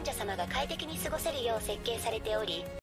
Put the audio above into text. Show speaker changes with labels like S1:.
S1: 患者様が快適に過ごせるよう設計されており、